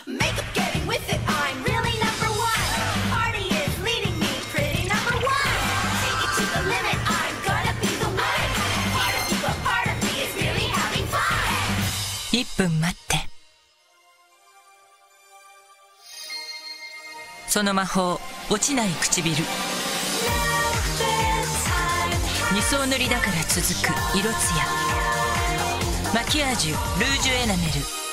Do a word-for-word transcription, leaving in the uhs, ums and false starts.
Makeup getting with it, I'm really number one. Party is leading me, pretty number one. Take it to the limit, I'm gonna be the one. Part of you, but part of me is really having fun. いっぷん待って。その魔法、落ちない唇。に層塗りだから続く色艶。マキアージュルージュエナメル。